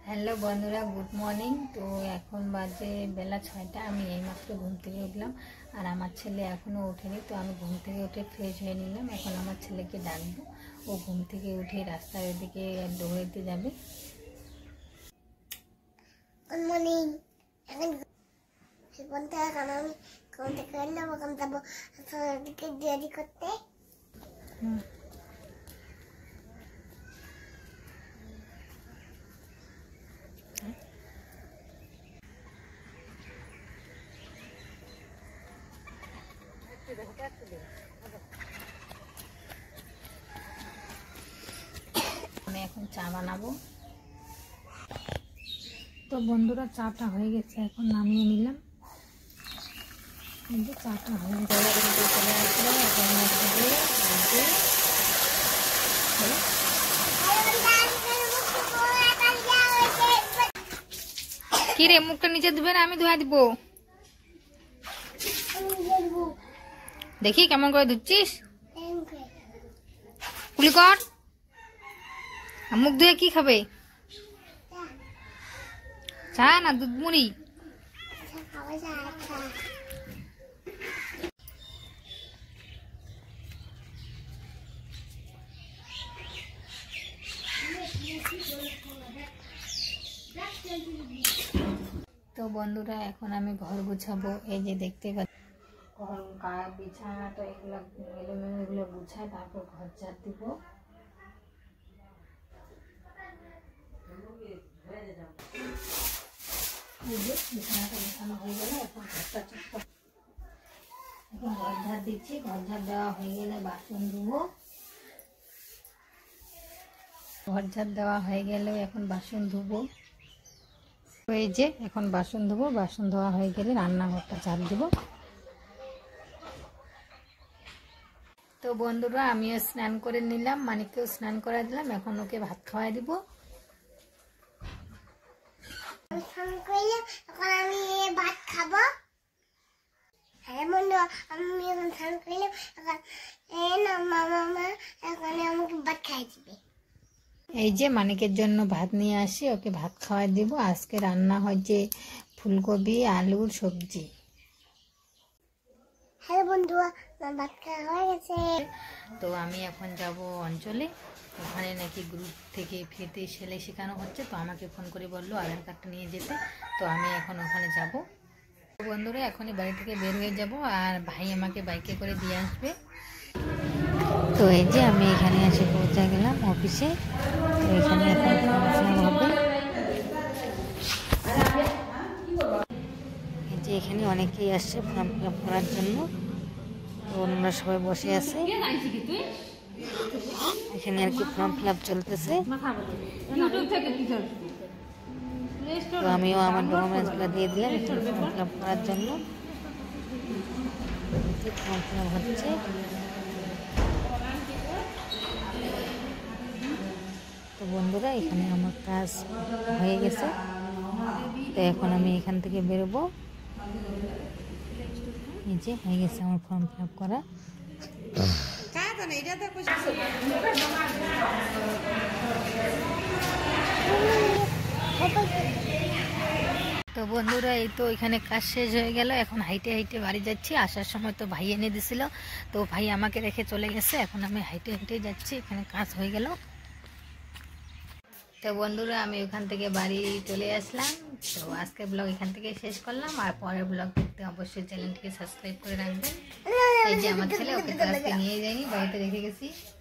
Hello বন্ধুরা, good morning. তো এখন বাজে বেলা 6টা। আমি এইমাত্র ঘুম থেকে উঠলাম আর আমার ছেলে এখনও ওঠেনি। তো আমি ঘুম থেকে উঠে ফ্রেশ হয়ে নিলাম। এখন আমার ছেলেকে ডাকবো, ও ঘুম থেকে উঠে রাস্তার ওদিকে দৌড়াইতে যাবে। Good morning. এখন আমি ঘুম থেকে উঠলাম, ওখানে যাবো ওদিকে রেডি করতে। আমি এখন চা বানাবো। তো বন্ধুরা, চাটা হয়ে গেছে, এখন নামিয়ে নিলাম। কিন্তু চাটা হয়ে গেলে চলে আসলো। কি রে, মুখটা নিচে ধুবে না? আমি ধোয়া দিব। দেখি কেমন করে ধুচ্ছিস। কুলি কর। মুখ ধুয়ে কি খাবে? চা না দুধ মুড়ি? তো বন্ধুরা, এখন আমি ঘর গুছাবো। এই যে দেখতে পাচ্ছি, বিছানাটা এগুলো এলোমেলো, এগুলো গুছায়, তারপর ঘর ঝাড় দিব। এই যে বিছানাটা বিছানো হয়ে গেলে এখন ঘরটা চটপট, এখন ঘর ঝাড় দিচ্ছি। ঘর ঝাড় দেওয়া হয়ে গেলে বাসন ধুবো। ঘর ঝাড় দেওয়া হয়ে গেলে এখন বাসন ধুবো। এই যে এখন বাসন ধুবো। বাসন ধোয়া হয়ে গেলে রান্নাঘরটা ঝাড় দিব। তো বন্ধুরা, আমিও স্নান করে নিলাম, মানিককেও স্নান করা দিলাম। এখন ওকে ভাত খাওয়াই দিব। এখন আমি ভাত খাবো। হ্যাঁ বন্ধু, আমি এখন স্নান করলাম। এখন মামা এখন আমাকে ভাত খাই দিবে। এই যে মানিকের জন্য ভাত নিয়ে আসি, ওকে ভাত খাওয়াই দিব। আজকে রান্না হয়েছে ফুলকপি আলুর সবজি। হ্যাঁ বন্ধু, ভাত খাওয়া হয়ে গেছে। তো আমি এখন যাব অঞ্চলে। ওখানে নাকি গ্রুপ থেকে ফ্রিতে সেলাই শেখানো হচ্ছে। তো আমাকে ফোন করে বললো আধার কার্ডটা নিয়ে যেতে। তো আমি এখন ওখানে যাব। বন্ধুরা, এখনই বাড়ি থেকে বের হয়ে যাব আর ভাই আমাকে বাইকে করে দিয়ে আসবে। তো এই যে আমি এখানে এসে পৌঁছে গেলাম অফিসে। তো এখানে এখন হবে। এই যে এখানে অনেকেই আসছে ফর্ম ফিল আপ করার জন্য। তো অন্যরা সবাই বসে আছে। এখানে আর কি ফর্ম ফিল আপ চলতেছে। তো আমিও আমার ডকুমেন্টসগুলো দিয়ে দিলাম এখানে ফর্ম ফিল আপ করার জন্য। ফর্ম ফিল আপ হচ্ছে। তো বন্ধুরা, এখানে আমার কাজ হয়ে গেছে। তো এখন আমি এখান থেকে বেরোবো। এই যে হয়ে গেছে আমার ফর্ম ফিল আপ করা। তো বন্ধুরা, এই তো এখানে কাজ শেষ হয়ে গেল। এখন হাইটে হাইটে বাড়ি যাচ্ছি। আসার সময় তো ভাই এনে দিছিল, তো ভাই আমাকে রেখে চলে গেছে। এখন আমি হাইটে হাইটে যাচ্ছি। এখানে কাজ হয়ে গেল। তো বন্ধুরা, আমি ওখান থেকে বাড়ি চলে আসলাম। তো আজকের ব্লগ এখান থেকে শেষ করলাম। আর পরের ব্লগ দেখতে অবশ্যই চ্যানেলটিকে সাবস্ক্রাইব করে রাখবেন। এই যে আমার ছেলে, ওকে তো আজকে নিয়ে যাইনি, বাড়িতে রেখে গেছি।